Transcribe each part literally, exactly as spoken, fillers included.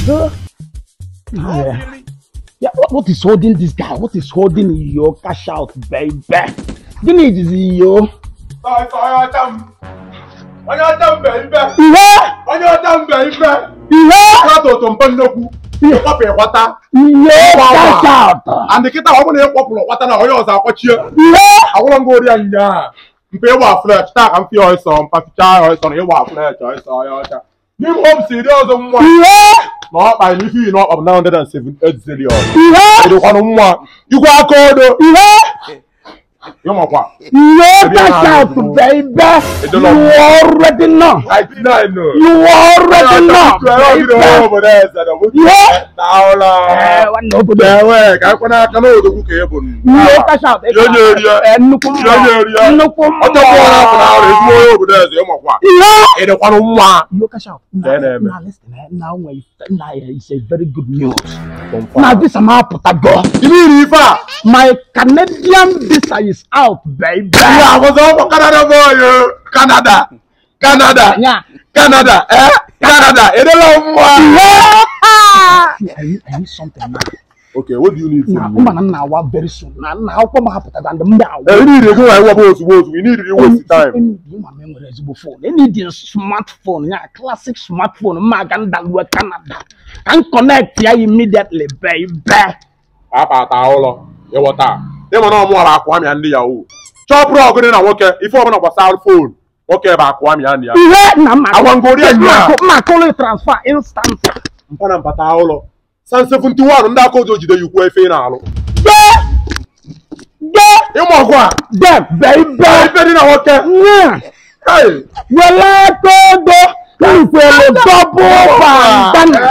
Huh? Yeah. Yeah, what, what is holding this guy? What is holding your cash out, baby? The need is yo. Sorry, sorry, I'm. When you're done, baby. Yeah. When you're done, baby. Yeah. Not to Tumpandoku. You copy water. Yeah, cash out. And the kita, I want to pop water now. You are watch you. Yeah. I want to go there. Yeah. You are flesh. I'm feeling some. Papicha or some. You are flesh. I saw you. You home serious on one. Yeah. Not by if you know of nine hundred and seven eight zillion. Yeah. You don't want you go code. Yeah. You know what? Yeah, cash out, baby. You already know. I did not know. You already know. Yeah. Now, one no good. I can not know the cook able. Yeah, cash out. And look over there. Yeah. It one. You cash out. Now listen. Now when it's a very good news. Now this am I put a go. You mean if my Canadian visa is out, baby. Yeah, I was over Canada boy. Canada. Canada. Yeah. Canada. Eh? Canada. It Yeah. I need, I need something now. Okay, what do you need Now, from me? I'm now very soon. Now, now, come happen than the now. We need to go and what was we need to waste time. Any memorizable phone. Any smartphone, yeah, classic smartphone. Magan that work Canada. Can connect here immediately, baby. Papa Taolo. You what that? They want no more about Kwame and Yahoo. Chop rock in a worker. If you want a cell phone, okay, about Kwame and Yahoo. I want to go there. My call transfer instant. Mpana Pataolo. San seventy one, and that goes to the U K final. Yeah, yeah, you want what? Yeah, baby, baby, in a worker. Yeah, hey, well, I go go. Double band.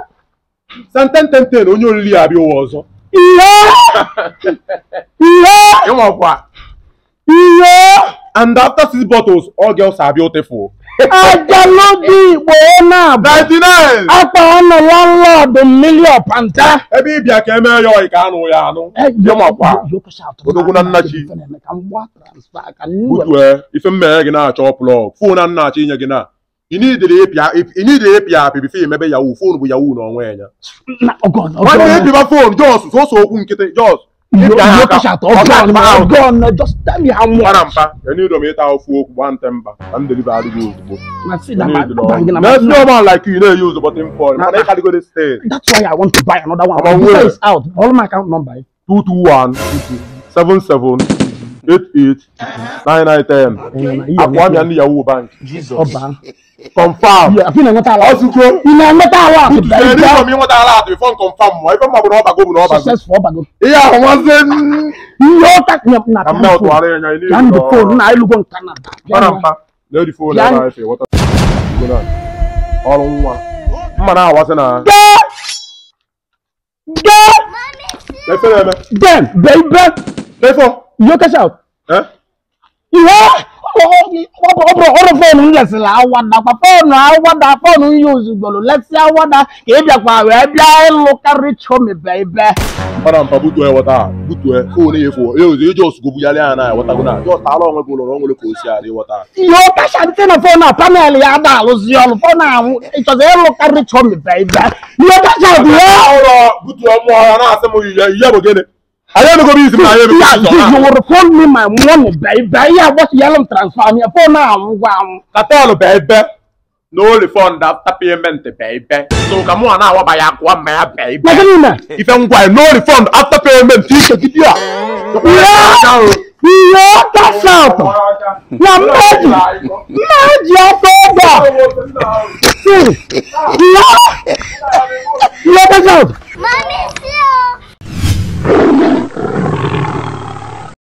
Santen ten ten, on your Liabi was. Yeah, yeah, you want what? Yeah, and after six bottles, all girls are beautiful. I don't know ninety-nine. I found a landlord, the million panta. A baby, I came here, I can't know. You want what? You push out. You don't know. I'm what transfer. I can do. If a man can chop log, phone and not in again. You need the A P I. If you need the A P I, if you maybe your phone with your own way. Oh God! Why do you have phone? Just so so who get it? Just. You push out. Oh God! Oh God! Just tell me how much. You need to meet our folk one temper and deliver the use. Let's see that. Let's no man like you. You know use the button for. I can't go to stay. That's why I want to buy another one. My visa is out. All my account number. Two two one seven seven eight eight nine nine ten. Akwami and Yahoo Bank. Jesus. Confirm. Yeah, I feel like I'm also go. You know, not a lot. You know, what I like. Before confirm. Why don't I go to go? Successful, bago. Yeah, once then. You tak me na. I'm not worrying. I need. And the phone na I look on Canada. Canada. No the phone. I say what. You know. All on one. Man, I wasn't a. Let's say then, baby. Therefore, you cash out. Eh? Yeah. Phone let's la wada phone I wada phone use let's say wada ke bia kwa we bia local rich home baby para mpa butu e wata butu e phone e fo e just go buyale ana wata go na just ala onwe go lo onwe ko si ari wata yo ka shanti na phone na panel ya da lo si on phone na it was a local rich home baby yo ka shanti ya butu o mo na ase mo ya bo gene I don't go busy my you will refund me my money, baby. Yeah, what's yellow transfer me for now? Catalo, baby. No refund after payment, baby. So come on now, buy a one, my baby. If I'm going no refund after payment, teacher, get you. Yeah, yeah, that's out. Now, magic, magic, baby. See, yeah, yeah, that's out.